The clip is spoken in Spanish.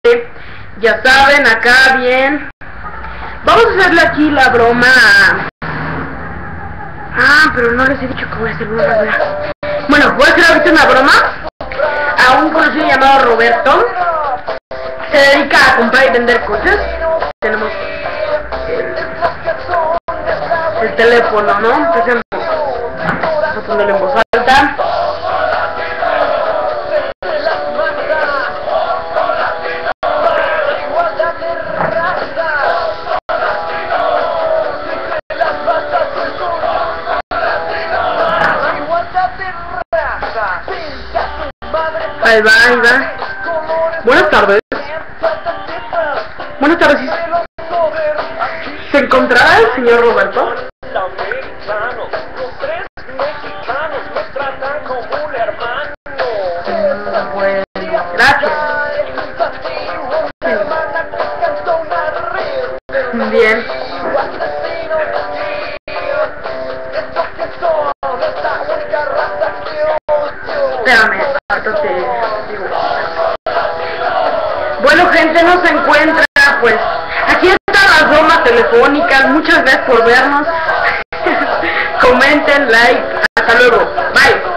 Ya saben, acá bien. Vamos a hacerle aquí la broma. Pero no les he dicho que voy a hacer una broma. Bueno, voy a hacer ahorita una broma a un conocido llamado Roberto. Se dedica a comprar y vender cosas. Tenemos el teléfono, ¿no? Empecemos a ponerlo en voz alta. Ahí va, ahí va. Buenas tardes. Buenas tardes. ¿Se encontrará el señor Roberto? Bueno, gracias. Bien. Espérame, ahorita te digo. Bueno, gente, no se encuentra, pues aquí están las bromas telefónicas. Muchas gracias por vernos. Comenten, like, hasta luego, bye.